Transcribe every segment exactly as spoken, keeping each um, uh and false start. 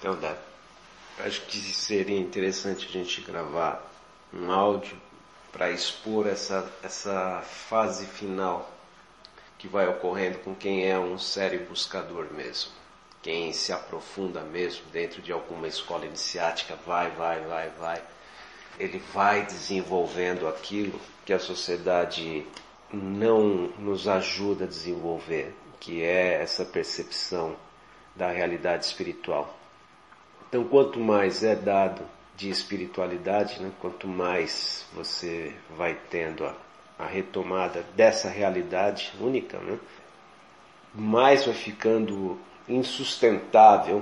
Então, dá. Acho que seria interessante a gente gravar um áudio para expor essa, essa fase final que vai ocorrendo com quem é um sério buscador mesmo. Quem se aprofunda mesmo dentro de alguma escola iniciática, vai, vai, vai, vai. Ele vai desenvolvendo aquilo que a sociedade não nos ajuda a desenvolver, que é essa percepção da realidade espiritual. Então, quanto mais é dado de espiritualidade, né, quanto mais você vai tendo a, a retomada dessa realidade única, né, mais vai ficando insustentável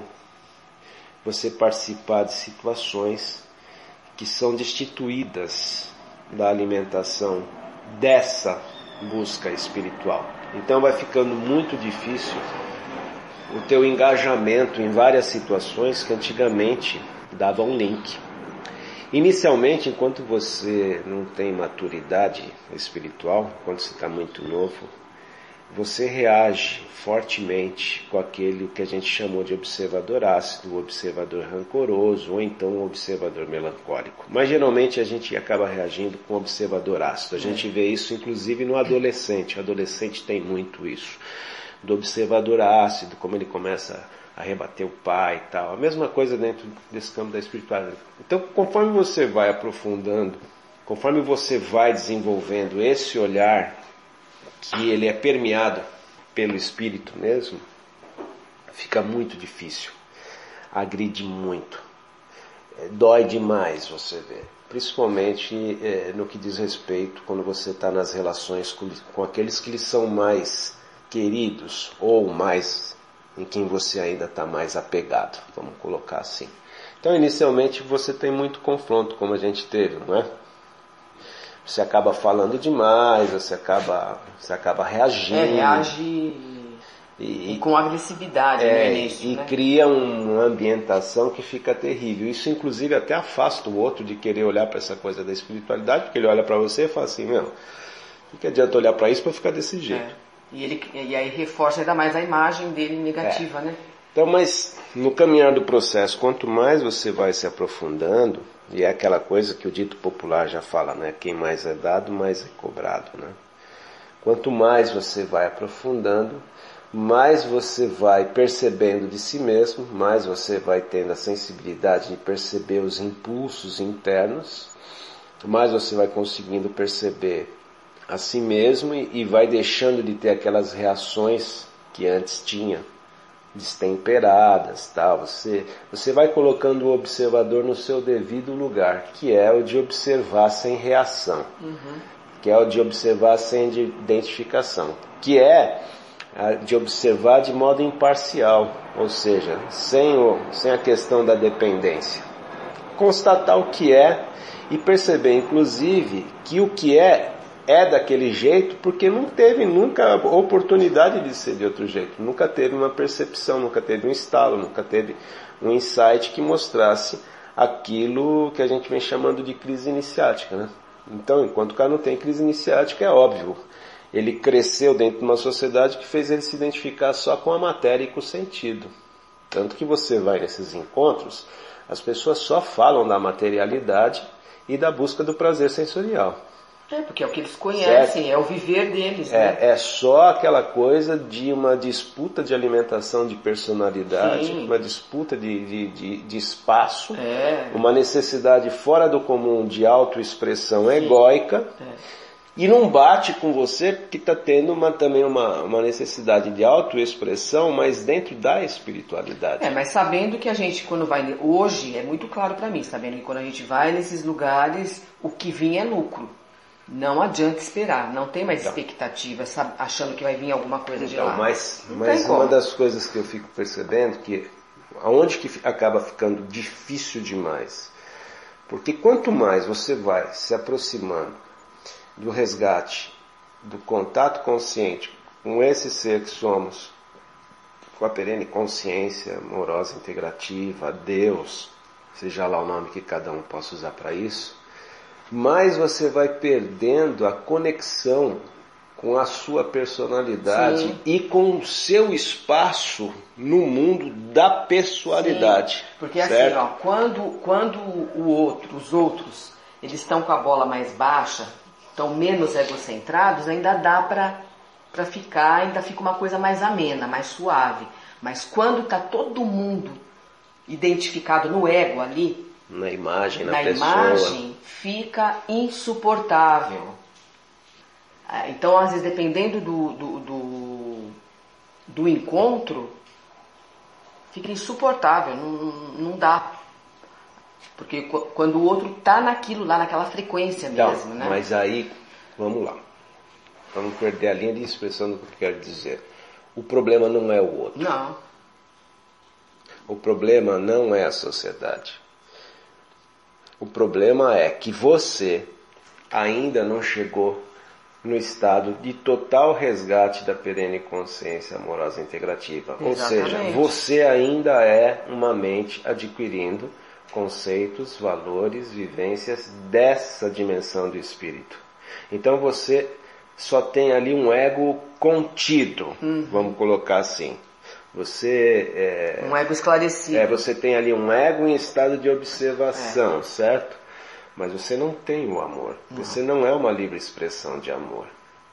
você participar de situações que são destituídas da alimentação dessa busca espiritual. Então vai ficando muito difícil o teu engajamento em várias situações que antigamente davam um link. Inicialmente, enquanto você não tem maturidade espiritual, quando você está muito novo, você reage fortemente com aquele que a gente chamou de observador ácido, observador rancoroso, ou então um observador melancólico. Mas geralmente a gente acaba reagindo com observador ácido. A gente vê isso inclusive no adolescente. O adolescente tem muito isso. Do observador ácido, como ele começa a rebater o pai e tal. A mesma coisa dentro desse campo da espiritualidade. Então, conforme você vai aprofundando, conforme você vai desenvolvendo esse olhar, que ele é permeado pelo espírito mesmo, fica muito difícil. Agride muito. Dói demais você ver. Principalmente é, no que diz respeito quando você está nas relações com, com aqueles que lhe são mais queridos, ou mais em quem você ainda está mais apegado, vamos colocar assim. Então, inicialmente, você tem muito confronto, como a gente teve, não é? Você acaba falando demais, você acaba, você acaba reagindo. É, reage e, e com agressividade, é, no início, e né? cria uma ambientação que fica terrível. Isso, inclusive, até afasta o outro de querer olhar para essa coisa da espiritualidade, porque ele olha para você e fala assim, meu, o que adianta olhar para isso para ficar desse jeito? É. E, ele, e aí reforça ainda mais a imagem dele negativa, é. né? Então, mas no caminhar do processo, quanto mais você vai se aprofundando, e é aquela coisa que o dito popular já fala, né? Quem mais é dado, mais é cobrado, né? Quanto mais você vai aprofundando, mais você vai percebendo de si mesmo, mais você vai tendo a sensibilidade de perceber os impulsos internos, mais você vai conseguindo perceber a si mesmo e, e vai deixando de ter aquelas reações que antes tinha, destemperadas, tal. Você, você vai colocando o observador no seu devido lugar, que é o de observar sem reação, uhum. que é o de observar sem identificação, que é a de observar de modo imparcial, ou seja, sem, o, sem a questão da dependência. Constatar o que é e perceber, inclusive, que o que é é daquele jeito porque não teve nunca oportunidade de ser de outro jeito. Nunca teve uma percepção, nunca teve um estalo, nunca teve um insight que mostrasse aquilo que a gente vem chamando de crise iniciática, né? Então, enquanto o cara não tem crise iniciática, é óbvio. Ele cresceu dentro de uma sociedade que fez ele se identificar só com a matéria e com o sentido. Tanto que você vai nesses encontros, as pessoas só falam da materialidade e da busca do prazer sensorial. É, porque é o que eles conhecem, certo? É o viver deles, é, né? É só aquela coisa de uma disputa de alimentação de personalidade, Sim. uma disputa de, de, de, de espaço, é. uma necessidade fora do comum de autoexpressão Sim. egóica, é. e não bate com você porque está tendo uma, também uma, uma necessidade de autoexpressão, mas dentro da espiritualidade. É, mas sabendo que a gente, quando vai... Hoje, é muito claro para mim, sabendo que quando a gente vai nesses lugares, o que vinha é lucro. Não adianta esperar, não tem mais então, expectativa, sabe, achando que vai vir alguma coisa de então, lá. Mas, mas uma das coisas que eu fico percebendo, que aonde que acaba ficando difícil demais, porque quanto mais você vai se aproximando do resgate, do contato consciente com esse ser que somos, com a perene consciência amorosa, integrativa, Deus, seja lá o nome que cada um possa usar para isso, mais você vai perdendo a conexão com a sua personalidade Sim. e com o seu espaço no mundo da pessoalidade. Sim, porque certo? assim, ó, quando, quando o outro, os outros, eles estão com a bola mais baixa, estão menos egocentrados, ainda dá pra, pra ficar, ainda fica uma coisa mais amena, mais suave. Mas quando tá todo mundo identificado no ego ali, Na imagem, na, na pessoa. imagem, fica insuportável. Então, às vezes, dependendo do, do, do, do encontro, fica insuportável, não, não dá. Porque quando o outro tá naquilo lá, naquela frequência mesmo, Não, né? mas aí, vamos lá. Vamos perder a linha de expressão do que eu quero dizer. O problema não é o outro. Não. O problema não é a sociedade. O problema é que você ainda não chegou no estado de total resgate da perene consciência amorosa integrativa. Exatamente. Ou seja, você ainda é uma mente adquirindo conceitos, valores, vivências dessa dimensão do espírito. Então você só tem ali um ego contido, uhum. vamos colocar assim. Você é, um ego esclarecido. É, você tem ali um ego em estado de observação, é. certo? Mas você não tem o amor. Não. Você não é uma livre expressão de amor.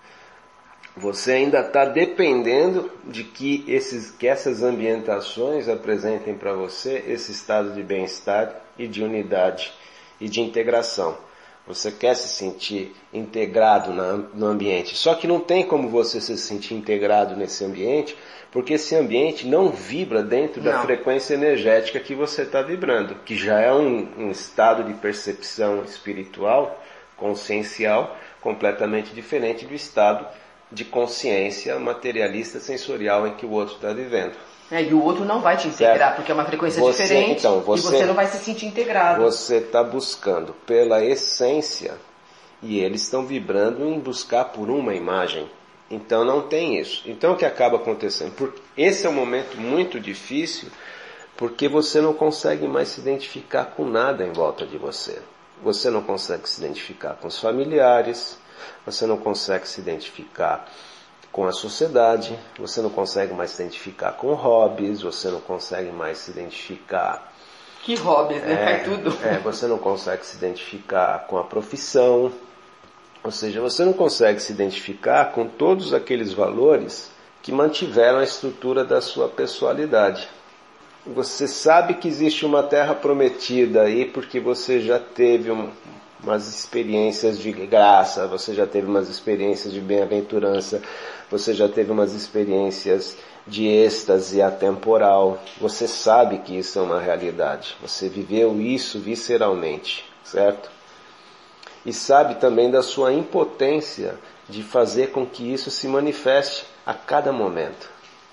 Você ainda está dependendo de que, esses, que essas ambientações apresentem para você esse estado de bem-estar e de unidade e de integração. Você quer se sentir integrado na, no ambiente. Só que não tem como você se sentir integrado nesse ambiente, porque esse ambiente não vibra dentro da não. frequência energética que você está vibrando, que já é um, um estado de percepção espiritual, consciencial, completamente diferente do estado de consciência materialista sensorial em que o outro está vivendo. É, e o outro não vai te integrar, certo? Porque é uma frequência você, diferente então, você, e você não vai se sentir integrado. Você está buscando pela essência e eles estão vibrando em buscar por uma imagem. Então não tem isso. Então o que acaba acontecendo? Porque esse é um momento muito difícil porque você não consegue mais se identificar com nada em volta de você. Você não consegue se identificar com os familiares, você não consegue se identificar com a sociedade, você não consegue mais se identificar com hobbies, você não consegue mais se identificar... Que hobbies, né? É, Faz tudo. É, você não consegue se identificar com a profissão, ou seja, você não consegue se identificar com todos aqueles valores que mantiveram a estrutura da sua pessoalidade. Você sabe que existe uma terra prometida aí porque você já teve um, umas experiências de graça, você já teve umas experiências de bem-aventurança, você já teve umas experiências de êxtase atemporal. Você sabe que isso é uma realidade. Você viveu isso visceralmente, certo? E sabe também da sua impotência de fazer com que isso se manifeste a cada momento.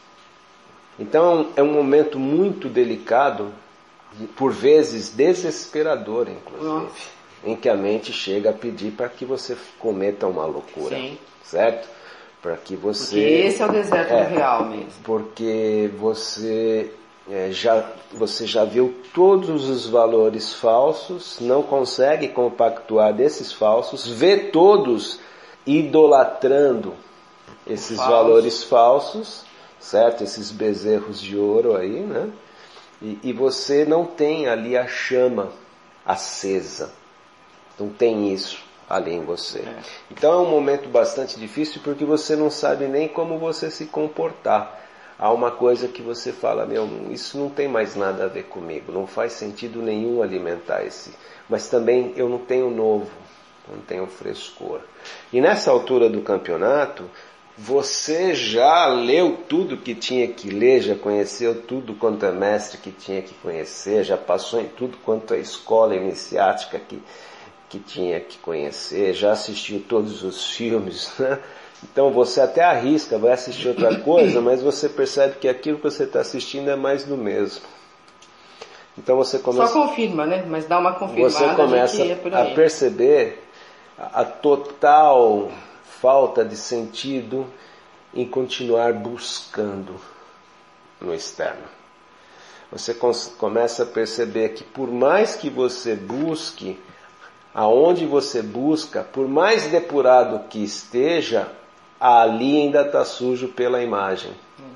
Então é um momento muito delicado, por vezes desesperador, inclusive, Nossa. em que a mente chega a pedir para que você cometa uma loucura, Sim. certo? Para que você... Porque esse é o deserto é, do real mesmo. Porque você, é, já, você já viu todos os valores falsos, não consegue compactuar desses falsos, vê todos idolatrando esses Falso. valores falsos, certo? Esses bezerros de ouro aí, né? E, e você não tem ali a chama acesa. Não tem isso ali em você. É. Então é um momento bastante difícil porque você não sabe nem como você se comportar. Há uma coisa que você fala, meu, isso não tem mais nada a ver comigo, não faz sentido nenhum alimentar esse. Mas também eu não tenho novo, não tenho frescor. E nessa altura do campeonato, você já leu tudo que tinha que ler, já conheceu tudo quanto é mestre que tinha que conhecer, já passou em tudo quanto é escola iniciática que que tinha que conhecer, já assistiu todos os filmes, né? Então você até arrisca, vai assistir outra coisa, mas você percebe que aquilo que você está assistindo é mais do mesmo. Então você começa... Só confirma, né? Mas dá uma confirmada. Você começa a, a perceber a, a total falta de sentido em continuar buscando no externo. Você começa a perceber que por mais que você busque, aonde você busca, por mais depurado que esteja, ali ainda está sujo pela imagem.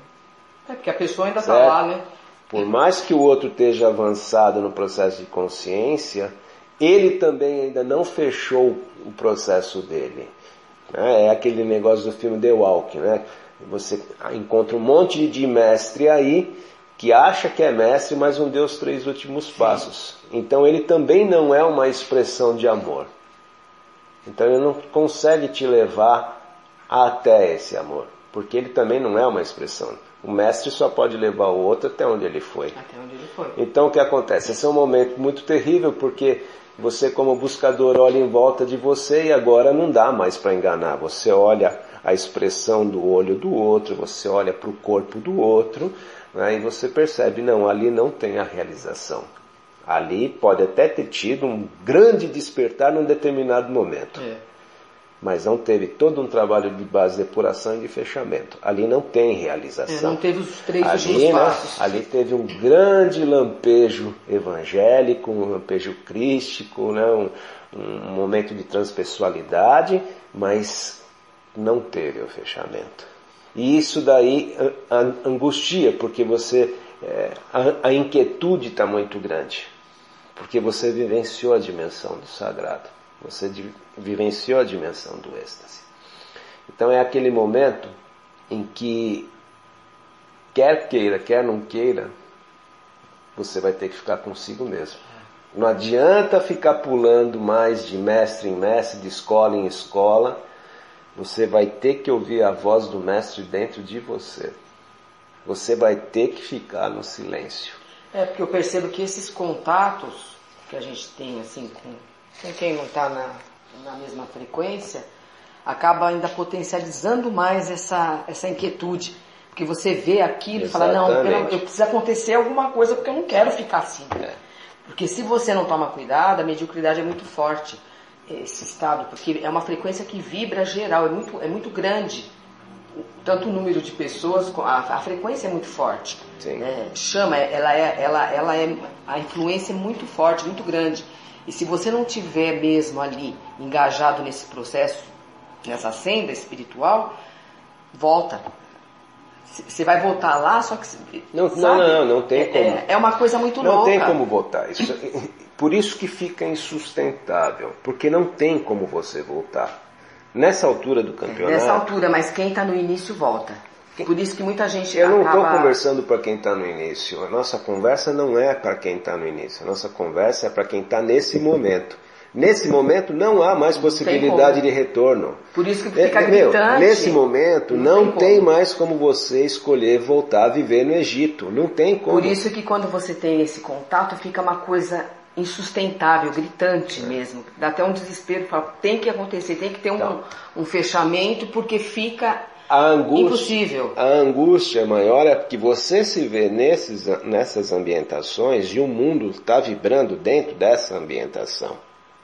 É porque a pessoa ainda está lá, né? Por mais que o outro esteja avançado no processo de consciência, ele também ainda não fechou o processo dele. É aquele negócio do filme The Walk, né? Você encontra um monte de mestre aí que acha que é mestre, mas não deu os três últimos passos. Então ele também não é uma expressão de amor. Então ele não consegue te levar até esse amor, porque ele também não é uma expressão. O mestre só pode levar o outro até onde ele foi. Até onde ele foi. Então o que acontece? Esse é um momento muito terrível, porque você como buscador olha em volta de você e agora não dá mais para enganar. Você olha a expressão do olho do outro, você olha para o corpo do outro, né, e você percebe, não, ali não tem a realização. Ali pode até ter tido um grande despertar num determinado momento. É. Mas não teve todo um trabalho de base de depuração e de fechamento. Ali não tem realização. É, não teve os três ali, últimos né, passos. ali teve um grande lampejo evangélico, um lampejo crístico, né, um, um momento de transpessoalidade, mas não teve o fechamento. E isso daí angustia, porque você, é, a, a inquietude está muito grande. Porque você vivenciou a dimensão do sagrado. Você di- vivenciou a dimensão do êxtase. Então é aquele momento em que, quer queira, quer não queira, você vai ter que ficar consigo mesmo. Não adianta ficar pulando mais de mestre em mestre, de escola em escola. Você vai ter que ouvir a voz do mestre dentro de você. Você vai ter que ficar no silêncio. É, porque eu percebo que esses contatos que a gente tem assim com, com quem não está na, na mesma frequência, acaba ainda potencializando mais essa, essa inquietude. Porque você vê aquilo e fala, não, eu, eu preciso acontecer alguma coisa porque eu não quero ficar assim. É. Porque se você não toma cuidado, a mediocridade é muito forte, esse estado, porque é uma frequência que vibra geral, é muito, é muito grande. Tanto o número de pessoas, a, a frequência é muito forte. É, chama, ela é, ela, ela é, a influência é muito forte, muito grande. E se você não tiver mesmo ali engajado nesse processo, nessa senda espiritual, volta. Você vai voltar lá, só que... Não, sabe? não, não, não tem como. É, é uma coisa muito não louca. Não tem como voltar. Isso, por isso que fica insustentável. Porque não tem como você voltar. Nessa altura do campeonato... Nessa altura, mas quem está no início volta. Por isso que muita gente Eu não estou acaba... conversando para quem está no início. A nossa conversa não é para quem está no início. A nossa conversa é para quem está nesse momento. Nesse momento não há mais possibilidade de retorno. Por isso que fica é, gritante. Meu, nesse momento não, não tem, tem mais como você escolher voltar a viver no Egito. Não tem como. Por isso que quando você tem esse contato fica uma coisa insustentável, gritante é. mesmo. Dá até um desespero. Fala, tem que acontecer, tem que ter um, então, um fechamento porque fica a angústia, impossível. A angústia maior é que você se vê nesses, nessas ambientações e o mundo está vibrando dentro dessa ambientação.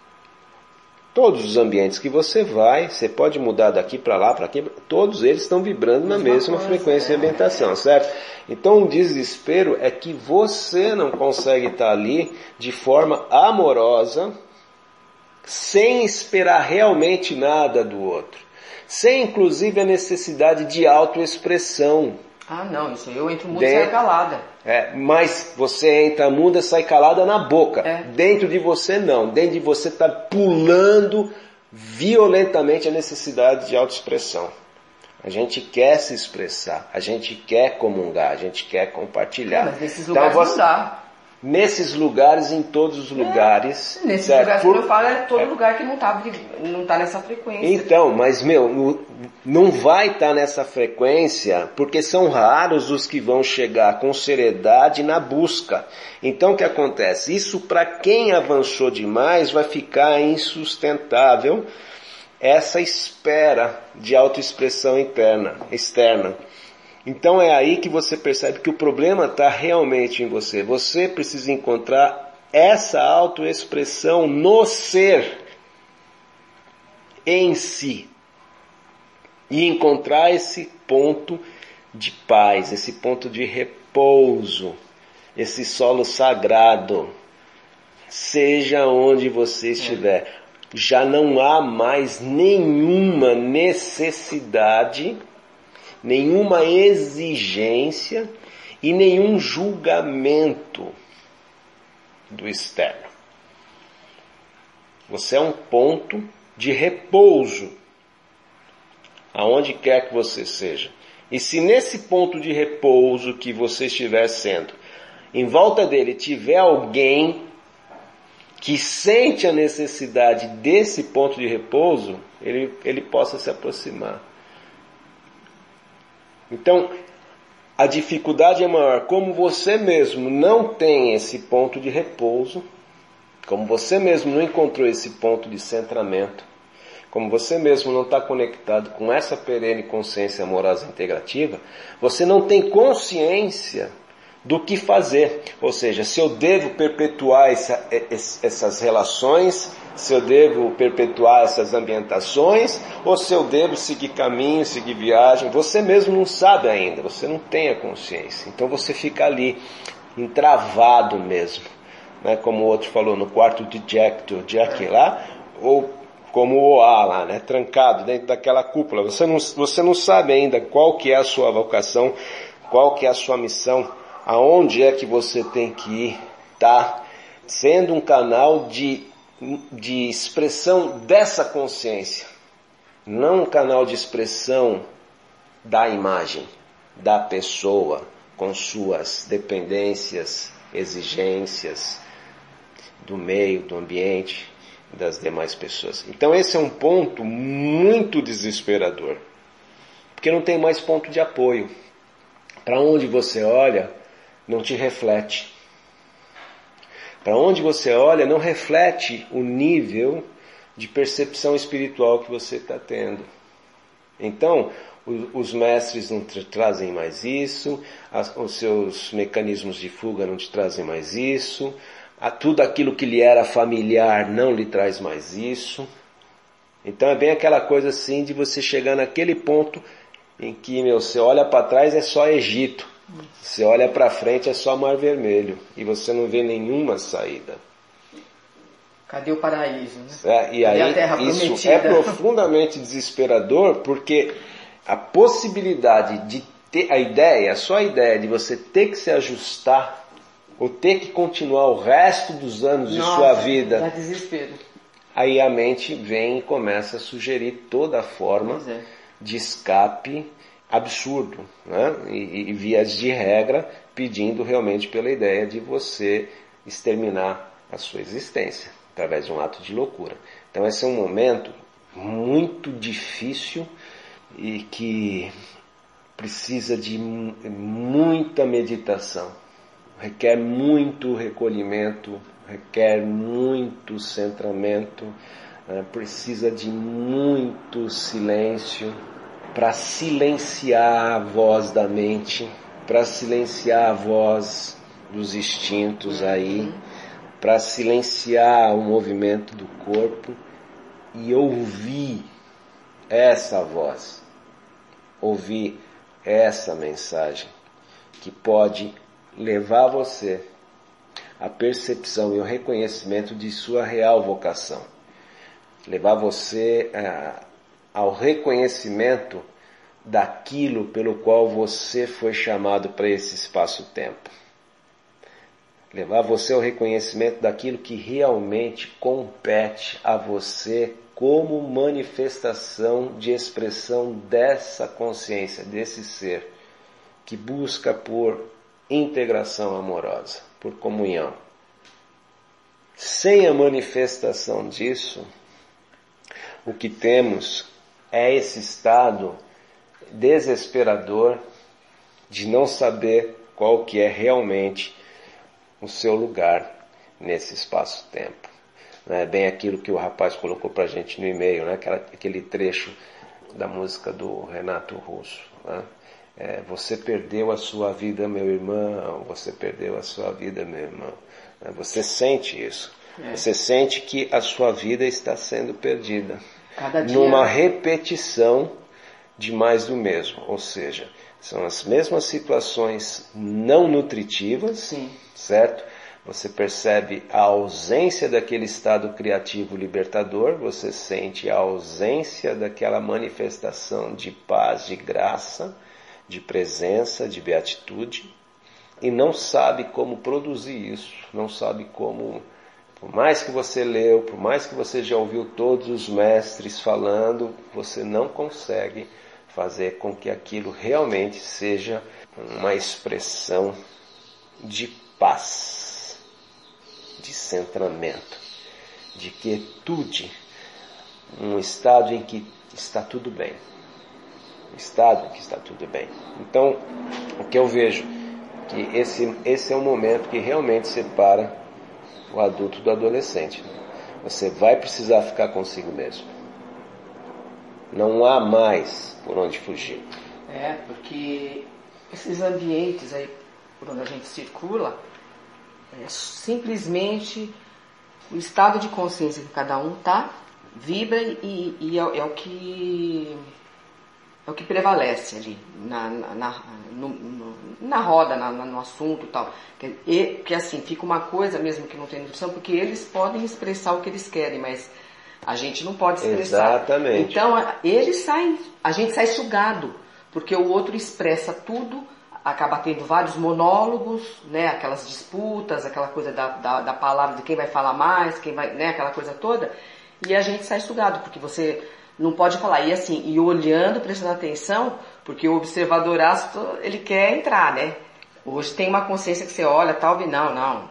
Todos os ambientes que você vai, você pode mudar daqui para lá, para aqui, todos eles estão vibrando na mesma coisa, frequência é. de ambientação, certo? Então o desespero é que você não consegue estar ali de forma amorosa, sem esperar realmente nada do outro, sem inclusive a necessidade de autoexpressão. Ah não, isso eu entro mudo e saio calada. É, mas você entra muda, sai calada na boca. É. Dentro de você não. Dentro de você está pulando violentamente a necessidade de autoexpressão. A gente quer se expressar, a gente quer comungar, a gente quer compartilhar. É, mas nesses lugares então, você... não dá. Nesses lugares, em todos os lugares. É, nesses certo? lugares Por... que eu falo é todo é. lugar que não está não tá nessa frequência. Então, mas meu, não vai estar tá nessa frequência porque são raros os que vão chegar com seriedade na busca. Então o que acontece? Isso para quem avançou demais vai ficar insustentável essa espera de autoexpressão interna, externa. Então é aí que você percebe que o problema está realmente em você. Você precisa encontrar essa autoexpressão no ser, em si. E encontrar esse ponto de paz, esse ponto de repouso, esse solo sagrado. Seja onde você estiver. já não há mais nenhuma necessidade, nenhuma exigência e nenhum julgamento do externo. Você é um ponto de repouso, aonde quer que você seja. E se nesse ponto de repouso que você estiver sendo, em volta dele tiver alguém que sente a necessidade desse ponto de repouso, ele, ele possa se aproximar. Então, a dificuldade é maior. Como você mesmo não tem esse ponto de repouso, como você mesmo não encontrou esse ponto de centramento, como você mesmo não está conectado com essa perene consciência amorosa integrativa, você não tem consciência do que fazer. Ou seja, se eu devo perpetuar essa, essas relações, se eu devo perpetuar essas ambientações, ou se eu devo seguir caminho, seguir viagem, você mesmo não sabe ainda, você não tem a consciência. Então você fica ali, entravado mesmo, né? Como o outro falou, no quarto de Jack, do Jack lá, ou como o Oá lá, né? Trancado dentro daquela cúpula. Você não, você não sabe ainda qual que é a sua vocação, qual que é a sua missão, aonde é que você tem que ir, tá? Sendo um canal de, de expressão dessa consciência, não um canal de expressão da imagem, da pessoa, com suas dependências, exigências, do meio, do ambiente, das demais pessoas. Então esse é um ponto muito desesperador, porque não tem mais ponto de apoio. Para onde você olha, não te reflete. Para onde você olha, não reflete o nível de percepção espiritual que você está tendo. Então, os mestres não te trazem mais isso, os seus mecanismos de fuga não te trazem mais isso, tudo aquilo que lhe era familiar não lhe traz mais isso. Então é bem aquela coisa assim de você chegar naquele ponto em que, meu, você olha para trás é só Egito, você olha para frente é só Mar Vermelho e você não vê nenhuma saída. Cadê o paraíso, né? É, e aí a terra isso prometida? É profundamente desesperador, porque a possibilidade de ter a ideia, só a ideia de você ter que se ajustar ou ter que continuar o resto dos anos de Nossa, sua vida, dá desespero. Aí a mente vem e começa a sugerir toda forma é. de escape absurdo, né? E, e vias de regra pedindo realmente pela ideia de você exterminar a sua existência através de um ato de loucura. Então esse é um momento muito difícil e que precisa de muita meditação, requer muito recolhimento, requer muito centramento, né? Precisa de muito silêncio para silenciar a voz da mente, para silenciar a voz dos instintos aí, para silenciar o movimento do corpo e ouvir essa voz, ouvir essa mensagem que pode levar você à percepção e ao reconhecimento de sua real vocação, levar você a, ao reconhecimento daquilo pelo qual você foi chamado para esse espaço-tempo, levar você ao reconhecimento daquilo que realmente compete a você como manifestação de expressão dessa consciência, desse ser que busca por integração amorosa, por comunhão. Sem a manifestação disso, o que temos é esse estado desesperador de não saber qual que é realmente o seu lugar nesse espaço-tempo. É bem aquilo que o rapaz colocou para a gente no e-mail, né? Aquela, aquele trecho da música do Renato Russo, né? É, você perdeu a sua vida, meu irmão, você perdeu a sua vida, meu irmão. É, você sente isso. É. Você sente que a sua vida está sendo perdida. Cada dia... Numa repetição de mais do mesmo. Ou seja, são as mesmas situações não nutritivas, Sim. certo? você percebe a ausência daquele estado criativo libertador, você sente a ausência daquela manifestação de paz, de graça, de presença, de beatitude, e não sabe como produzir isso, não sabe como, por mais que você leu, por mais que você já ouviu todos os mestres falando, você não consegue fazer com que aquilo realmente seja uma expressão de paz, de centramento, de quietude, um estado em que está tudo bem, um estado em que está tudo bem. Então, o que eu vejo, que esse, esse é o momento que realmente separa o adulto do adolescente. Você vai precisar ficar consigo mesmo. Não há mais por onde fugir. É, porque esses ambientes aí por onde a gente circula, é simplesmente o estado de consciência que cada um tá, vibra e, e é, é o que é o que prevalece ali na, na, na, no, no, na roda, na, no assunto e tal. Que, e, que assim, fica uma coisa mesmo que não tem nutrição, porque eles podem expressar o que eles querem, mas a gente não pode expressar. Exatamente. Então, eles saem, a gente sai sugado, porque o outro expressa tudo, acaba tendo vários monólogos, né, aquelas disputas, aquela coisa da, da, da palavra de quem vai falar mais, quem vai, né, aquela coisa toda, e a gente sai sugado, porque você não pode falar. E assim, e olhando, prestando atenção, porque o observadoraço, ele quer entrar, né? Hoje tem uma consciência que você olha, tal, e não, não.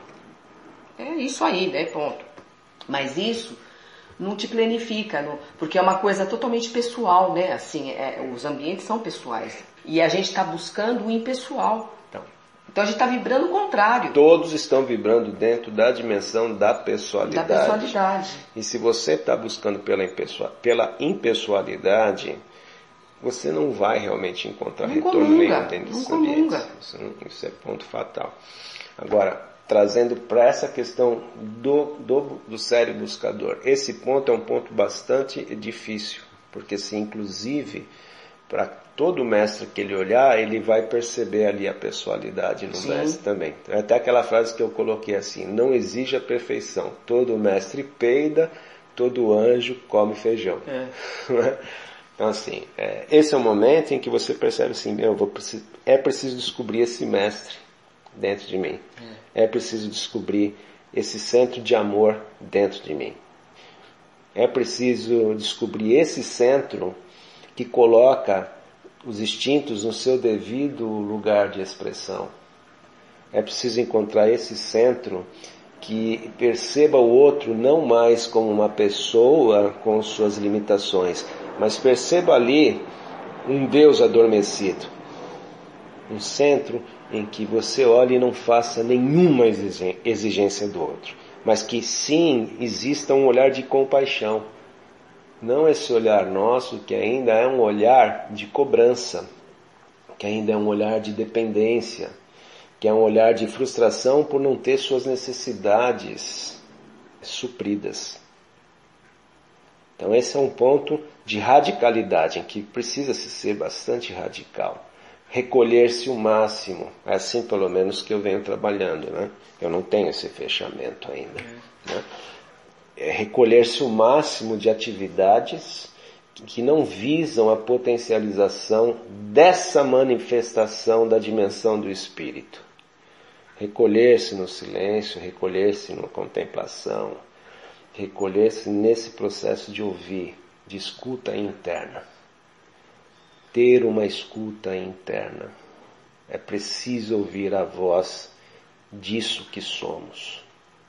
É isso aí, né, ponto. Mas isso não te planifica, não, porque é uma coisa totalmente pessoal, né? Assim, é, os ambientes são pessoais. E a gente está buscando o impessoal. Então, então a gente está vibrando o contrário. Todos estão vibrando dentro da dimensão da pessoalidade. Da pessoalidade. E se você está buscando pela, impessoal, pela impessoalidade, você não vai realmente encontrar não retorno comunga, nenhum dentro desses não ambientes. Isso, isso é ponto fatal. Agora, trazendo para essa questão do, do, do sério buscador. Esse ponto é um ponto bastante difícil, porque se inclusive para todo mestre que ele olhar, ele vai perceber ali a pessoalidade no Sim. mestre também. Então, até aquela frase que eu coloquei assim, não exige a perfeição, todo mestre peida, todo anjo come feijão. É. Então assim, é, esse é o momento em que você percebe assim, eu vou, é preciso descobrir esse mestre dentro de mim. É. é preciso descobrir esse centro de amor dentro de mim. É preciso descobrir esse centro que coloca os instintos no seu devido lugar de expressão. É preciso encontrar esse centro que perceba o outro não mais como uma pessoa com suas limitações, mas perceba ali um Deus adormecido. Um centro em que você olhe e não faça nenhuma exigência do outro, mas que sim exista um olhar de compaixão. Não esse olhar nosso que ainda é um olhar de cobrança, que ainda é um olhar de dependência, que é um olhar de frustração por não ter suas necessidades supridas. Então esse é um ponto de radicalidade, em que precisa-se ser bastante radical. Recolher-se o máximo, é assim pelo menos que eu venho trabalhando, né? Eu não tenho esse fechamento ainda, né? É recolher-se o máximo de atividades que não visam a potencialização dessa manifestação da dimensão do espírito. Recolher-se no silêncio, recolher-se na contemplação, recolher-se nesse processo de ouvir, de escuta interna. Ter uma escuta interna. É preciso ouvir a voz disso que somos.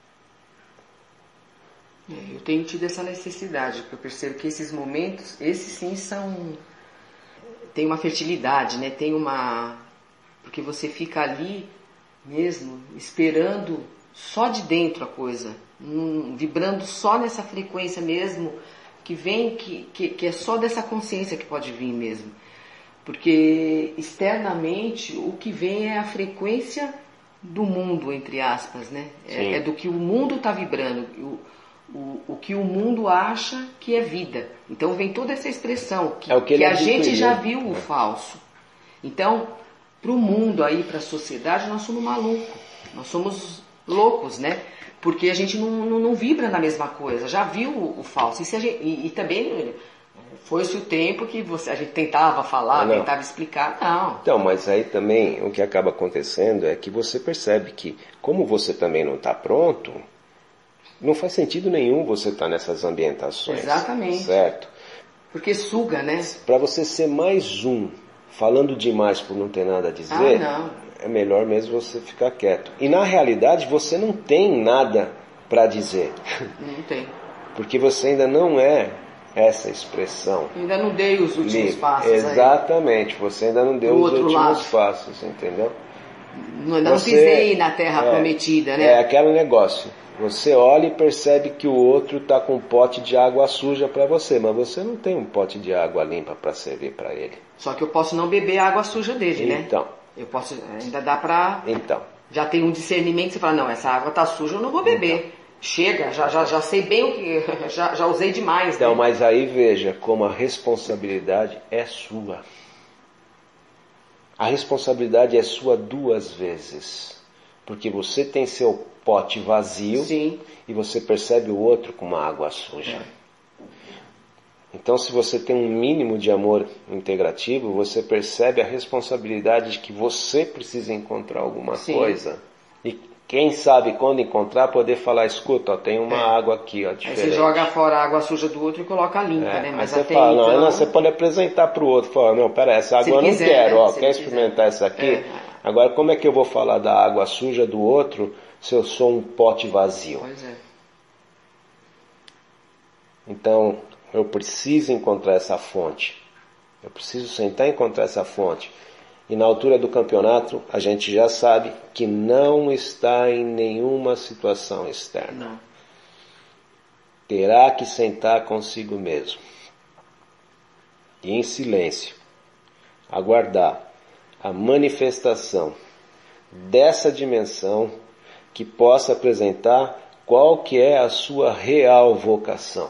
Eu tenho tido essa necessidade, porque eu percebo que esses momentos, esses sim são... Tem uma fertilidade, né? Tem uma... Porque você fica ali mesmo, esperando só de dentro a coisa, hum, vibrando só nessa frequência mesmo, que vem, que, que, que é só dessa consciência que pode vir mesmo. Porque externamente o que vem é a frequência do mundo, entre aspas, né? É, é do que o mundo está vibrando, o, o, o que o mundo acha que é vida. Então vem toda essa expressão, que, é o que, que a gente já viu o falso. Então, para o mundo aí, para a sociedade, nós somos malucos. Nós somos loucos, né? Porque a gente não, não, não vibra na mesma coisa, já viu o, o falso. E, se a gente, e, e também foi-se o tempo que você, a gente tentava falar, não. tentava explicar, não. Então, mas aí também o que acaba acontecendo é que você percebe que, como você também não está pronto, não faz sentido nenhum você estar tá nessas ambientações. Exatamente. Certo? Porque suga, né? Para você ser mais um, falando demais por não ter nada a dizer, ah, não. é melhor mesmo você ficar quieto. E na realidade você não tem nada para dizer. Não tem. Porque você ainda não é essa expressão. Ainda não dei os últimos livre. passos. Exatamente, aí. Você ainda não deu Do os últimos lado. passos, entendeu? Não, ainda você, não pisei na terra é, prometida, né? É aquele negócio. Você olha e percebe que o outro está com um pote de água suja para você, mas você não tem um pote de água limpa para servir para ele. Só que eu posso não beber a água suja dele, então, né? Então. Eu posso, ainda dá para... Então. Já tem um discernimento, você fala, não, essa água tá suja, eu não vou beber. Então. Chega, já, já, já sei bem o que... Já, já usei demais, Então, né? mas aí veja como a responsabilidade é sua. A responsabilidade é sua duas vezes. Porque você tem seu pote vazio. Sim. E você percebe o outro com uma água suja. É. Então, se você tem um mínimo de amor integrativo, você percebe a responsabilidade de que você precisa encontrar alguma Sim. coisa. E quem sabe quando encontrar, poder falar, escuta, ó, tem uma é. água aqui, ó, diferente. Aí você joga fora a água suja do outro e coloca a limpa, é. né? Mas Aí até você fala, então... não, não, você pode apresentar para o outro, falar, não, pera, essa água eu não quiser, quero, né? ó, se quer experimentar quiser. essa aqui? É. Agora, como é que eu vou falar da água suja do outro se eu sou um pote vazio? Pois é. Então, eu preciso encontrar essa fonte. Eu preciso sentar e encontrar essa fonte. E na altura do campeonato, a gente já sabe que não está em nenhuma situação externa. Não. Terá que sentar consigo mesmo. E em silêncio, aguardar a manifestação dessa dimensão que possa apresentar qual que é a sua real vocação.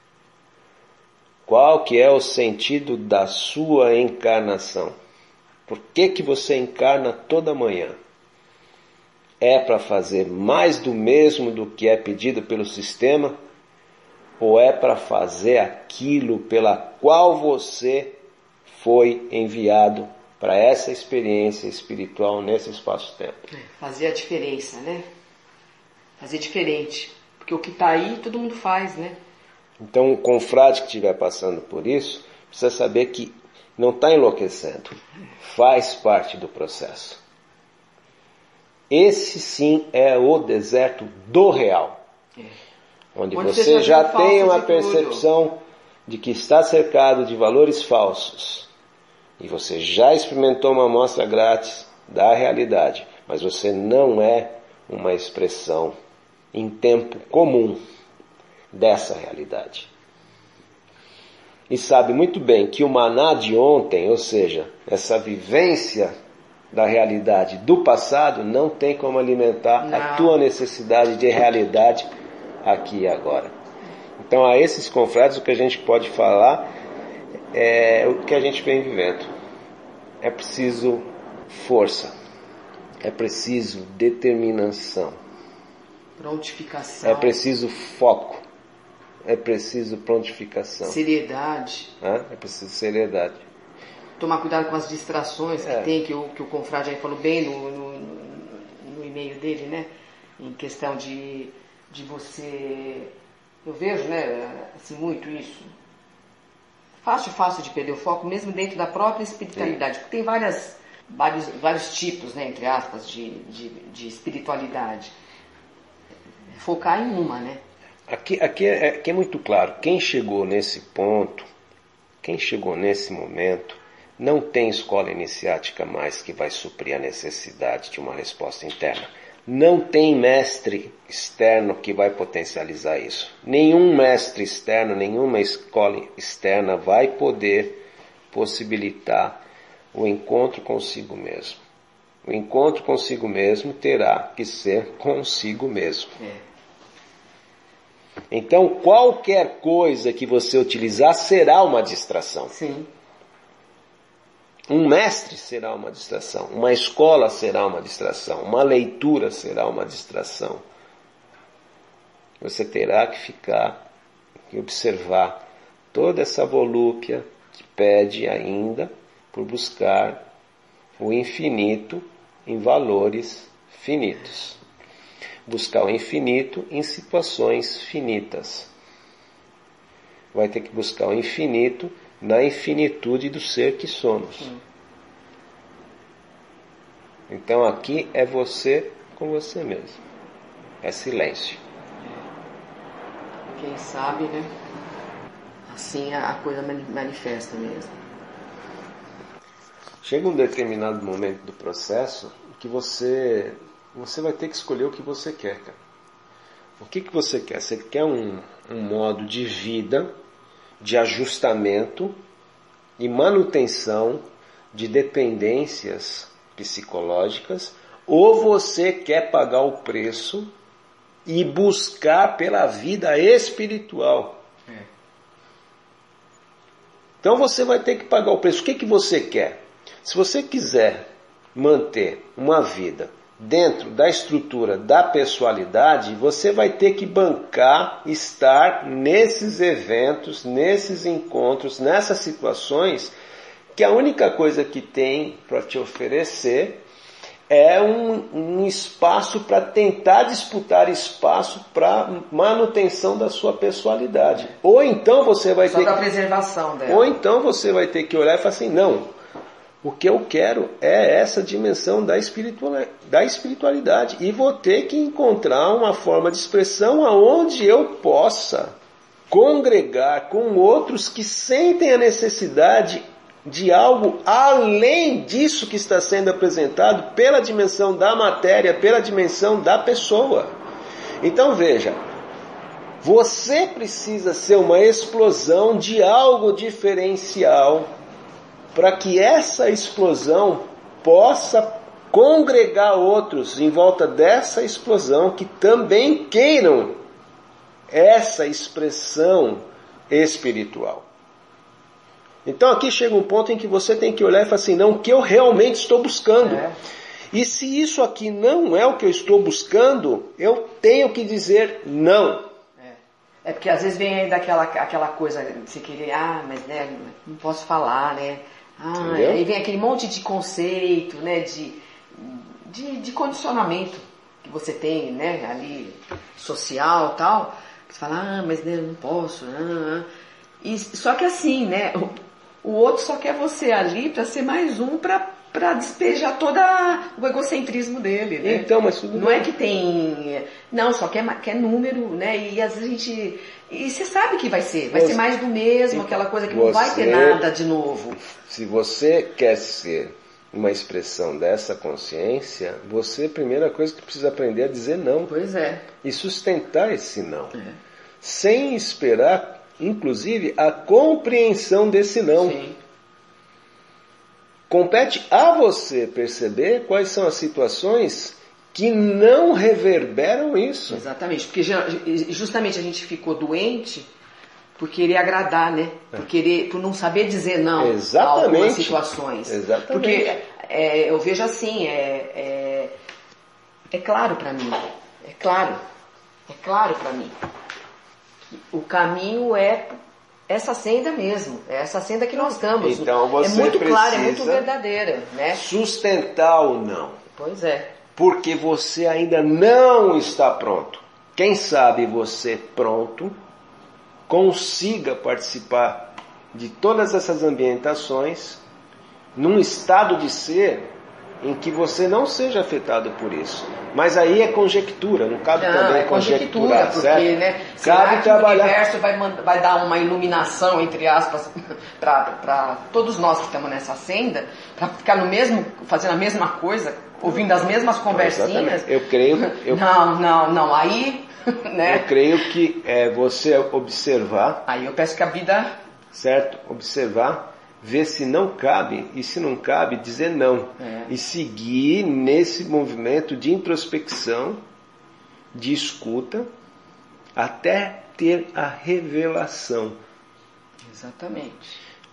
Qual que é o sentido da sua encarnação? Por que que você encarna toda manhã? É para fazer mais do mesmo do que é pedido pelo sistema? Ou é para fazer aquilo pela qual você foi enviado para essa experiência espiritual nesse espaço-tempo? Fazer a diferença, né? Fazer diferente. Porque o que está aí, todo mundo faz, né? Então, o confrade que estiver passando por isso, precisa saber que não está enlouquecendo. Faz parte do processo. Esse sim é o deserto do real. É. Onde, Onde você, você já tem uma percepção de que está cercado de valores falsos. E você já experimentou uma amostra grátis da realidade. Mas você não é uma expressão em tempo comum dessa realidade. E sabe muito bem que o maná de ontem, ou seja, essa vivência da realidade do passado, não tem como alimentar não. a tua necessidade de realidade aqui e agora. Então, a esses confrades, o que a gente pode falar é o que a gente vem vivendo. É preciso força, é preciso determinação, prontificação, é preciso foco, é preciso prontificação, seriedade, é preciso seriedade. Tomar cuidado com as distrações é. que tem, que o, que o confrade aí falou bem no, no, no e-mail dele, né? Em questão de, de você... Eu vejo, né, assim, muito isso. Fácil, fácil de perder o foco, mesmo dentro da própria espiritualidade. Porque tem várias, vários, vários tipos, né, entre aspas, de, de, de espiritualidade. Focar em uma, né? Aqui, aqui, é, aqui é muito claro. Quem chegou nesse ponto, quem chegou nesse momento, não tem escola iniciática mais que vai suprir a necessidade de uma resposta interna. Não tem mestre externo que vai potencializar isso. Nenhum mestre externo, nenhuma escola externa vai poder possibilitar o encontro consigo mesmo. O encontro consigo mesmo terá que ser consigo mesmo. É. Então, qualquer coisa que você utilizar será uma distração. Sim. Um mestre será uma distração, uma escola será uma distração, uma leitura será uma distração. Você terá que ficar e observar toda essa volúpia que pede ainda por buscar o infinito em valores finitos. Buscar o infinito em situações finitas. Vai ter que buscar o infinito na infinitude do ser que somos. Sim. Então aqui é você com você mesmo. É silêncio. Quem sabe, né? Assim a coisa manifesta mesmo. Chega um determinado momento do processo que você, você vai ter que escolher o que você quer, cara. O que, que você quer? Você quer um, um modo de vida, de ajustamento e manutenção de dependências psicológicas, ou você quer pagar o preço e buscar pela vida espiritual? É. Então você vai ter que pagar o preço. O que, que você quer? Se você quiser manter uma vida dentro da estrutura da pessoalidade, você vai ter que bancar estar nesses eventos, nesses encontros, nessas situações, que a única coisa que tem para te oferecer é um, um espaço para tentar disputar espaço para manutenção da sua pessoalidade. Ou então você vai Só ter da que... preservação dela. Ou então você vai ter que olhar e falar assim, não, o que eu quero é essa dimensão da espiritualidade. E vou ter que encontrar uma forma de expressão aonde eu possa congregar com outros que sentem a necessidade de algo além disso que está sendo apresentado pela dimensão da matéria, pela dimensão da pessoa. Então veja, você precisa ser uma explosão de algo diferencial para que essa explosão possa congregar outros em volta dessa explosão que também queiram essa expressão espiritual. Então aqui chega um ponto em que você tem que olhar e falar assim, não, o que eu realmente estou buscando. É. E se isso aqui não é o que eu estou buscando, eu tenho que dizer não. É, é porque às vezes vem ainda aquela, aquela coisa de você querer, ah, mas né, não posso falar, né? Ah, aí vem aquele monte de conceito, né, de, de, de condicionamento que você tem, né, ali, social e tal. Você fala, ah, mas né, não posso, ah, ah. E, só que assim, né, o, o outro só quer você ali para ser mais um para para despejar todo o egocentrismo dele, né? Então, mas tudo não bem. É que tem, não, só quer, quer número, né? E às vezes a gente, e você sabe que vai ser, vai você, ser mais do mesmo, então, aquela coisa que você, não vai ter nada de novo. Se você quer ser uma expressão dessa consciência, você, a primeira coisa que precisa aprender é dizer não. Pois é. E sustentar esse não. É. Sem esperar, inclusive, a compreensão desse não. Sim. Compete a você perceber quais são as situações que não reverberam isso. Exatamente, porque justamente a gente ficou doente por querer agradar, né? Por, querer, por não saber dizer não Exatamente. A algumas situações. Exatamente. Porque é, eu vejo assim, é, é, é claro para mim, é claro, é claro para mim. O caminho é essa senda mesmo, é essa senda que nós estamos. Então você é muito clara, é muito verdadeira, né? Sustentar o não. Pois é. Porque você ainda não está pronto. Quem sabe você pronto consiga participar de todas essas ambientações num estado de ser em que você não seja afetado por isso. Mas aí é conjectura, não cabe não, também é conjectura, porque, certo? Né, será que trabalhar... o universo vai, vai dar uma iluminação, entre aspas, para todos nós que estamos nessa senda, para ficar no mesmo, fazendo a mesma coisa, ouvindo as mesmas conversinhas? Eu creio... Eu... Não, não, não, aí... Né? Eu creio que é você observar... Aí eu peço que a vida... Certo? Observar... Ver se não cabe, e se não cabe, dizer não. É. E seguir nesse movimento de introspecção, de escuta, até ter a revelação. Exatamente.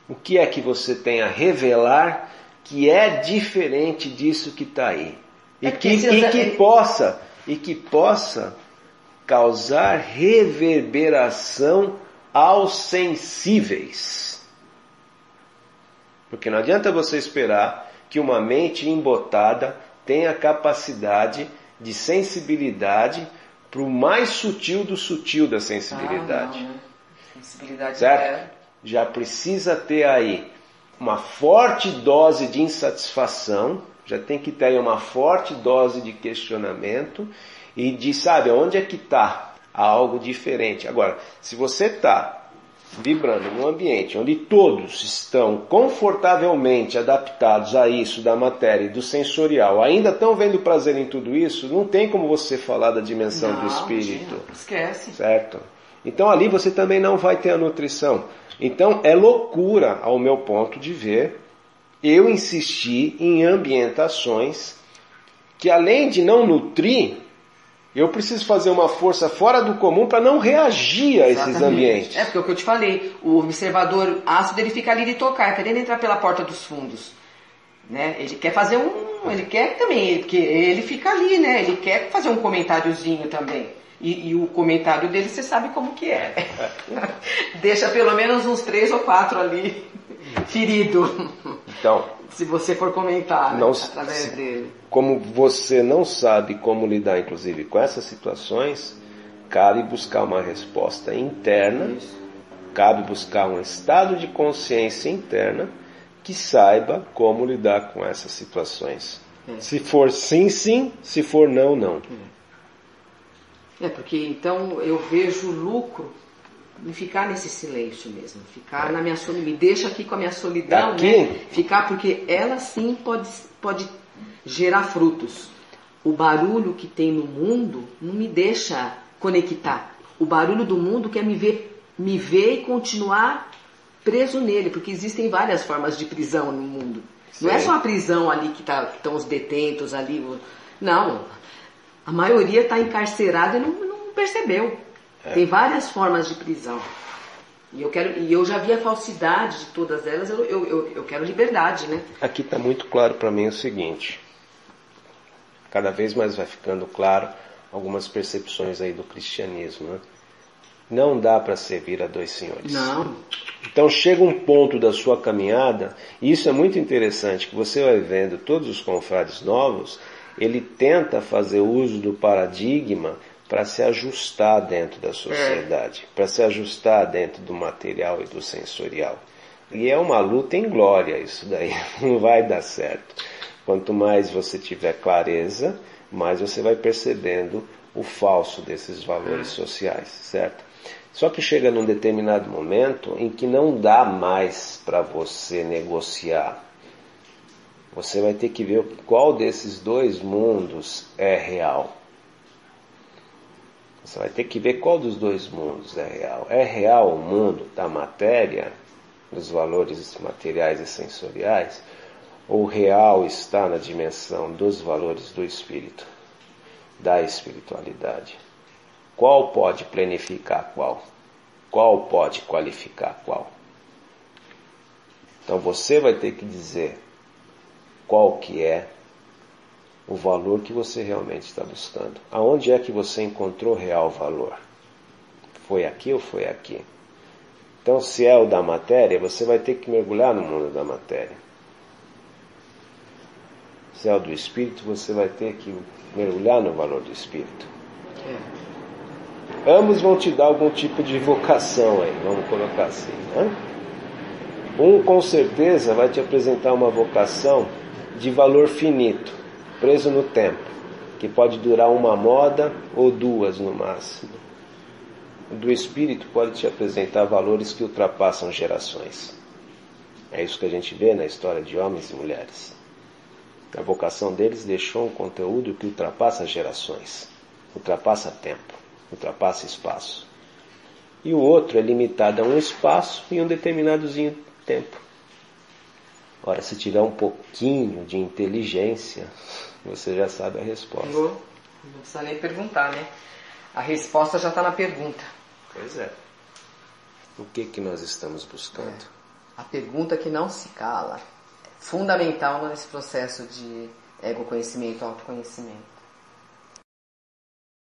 O que é que você tem a revelar que é diferente disso que está aí? E, é que, e, que possa, e que possa causar reverberação aos sensíveis. Porque não adianta você esperar que uma mente embotada tenha capacidade de sensibilidade para o mais sutil do sutil da sensibilidade. Ah, não, né? Sensibilidade certo? É... Já precisa ter aí uma forte dose de insatisfação, já tem que ter aí uma forte dose de questionamento e de, sabe, onde é que está algo diferente. Agora, se você está vibrando num ambiente onde todos estão confortavelmente adaptados a isso da matéria e do sensorial, ainda estão vendo prazer em tudo isso, não tem como você falar da dimensão não, do espírito. Imagina, esquece. Certo? Então ali você também não vai ter a nutrição. Então é loucura, ao meu ponto de ver, eu insistir em ambientações que, além de não nutrir, eu preciso fazer uma força fora do comum para não reagir a Exatamente. Esses ambientes. É porque é o que eu te falei, o observador ácido ele fica ali de tocar, querendo entrar pela porta dos fundos. Né? Ele quer fazer um. Ele quer também, porque ele fica ali, né? Ele quer fazer um comentáriozinho também. E, e o comentário dele você sabe como que é. Deixa pelo menos uns três ou quatro ali ferido. Então, se você for comentar, não, né, através dele. Como você não sabe como lidar, inclusive, com essas situações, cabe buscar uma resposta interna, Isso. cabe buscar um estado de consciência interna que saiba como lidar com essas situações. É. Se for sim, sim, se for não, não. É, porque então eu vejo lucro em ficar nesse silêncio mesmo, ficar é. na minha solidão, me deixa aqui com a minha solidão, aqui, né? Ficar, porque ela sim pode, pode gerar frutos. O barulho que tem no mundo não me deixa conectar. O barulho do mundo quer me ver, me ver e continuar preso nele, porque existem várias formas de prisão no mundo. Sim. Não é só a prisão ali que tá, estão os detentos ali. Não. A maioria está encarcerada e não, não percebeu. É. Tem várias formas de prisão. E eu, quero, e eu já vi a falsidade de todas elas, eu, eu, eu, eu quero liberdade, né? Aqui está muito claro para mim o seguinte. Cada vez mais vai ficando claro algumas percepções aí do cristianismo, né? Não dá para servir a dois senhores. Não. Então chega um ponto da sua caminhada, e isso é muito interessante, que você vai vendo todos os confrades novos, ele tenta fazer uso do paradigma para se ajustar dentro da sociedade, é. para se ajustar dentro do material e do sensorial. E é uma luta em glória isso daí, não vai dar certo. Quanto mais você tiver clareza, mais você vai percebendo o falso desses valores sociais, certo? Só que chega num determinado momento em que não dá mais para você negociar. Você vai ter que ver qual desses dois mundos é real. Você vai ter que ver qual dos dois mundos é real. É real o mundo da matéria, dos valores materiais e sensoriais, ou real está na dimensão dos valores do espírito, da espiritualidade? Qual pode planificar qual? Qual pode qualificar qual? Então você vai ter que dizer qual que é o valor que você realmente está buscando. Aonde é que você encontrou real valor? Foi aqui ou foi aqui? Então, se é o da matéria, você vai ter que mergulhar no mundo da matéria. Se é o do espírito, você vai ter que mergulhar no valor do espírito. É. Ambos vão te dar algum tipo de vocação aí, vamos colocar assim, né? Um com certeza vai te apresentar uma vocação de valor finito, preso no tempo, que pode durar uma moda ou duas no máximo. O do espírito pode te apresentar valores que ultrapassam gerações. É isso que a gente vê na história de homens e mulheres. A vocação deles deixou um conteúdo que ultrapassa gerações, ultrapassa tempo, ultrapassa espaço. E o outro é limitado a um espaço e um determinadozinho tempo. Ora, se tiver um pouquinho de inteligência, você já sabe a resposta. Não, não precisa nem perguntar, né? A resposta já está na pergunta. Pois é. O que que nós estamos buscando? É. A pergunta que não se cala. Fundamental nesse processo de ego-conhecimento, autoconhecimento.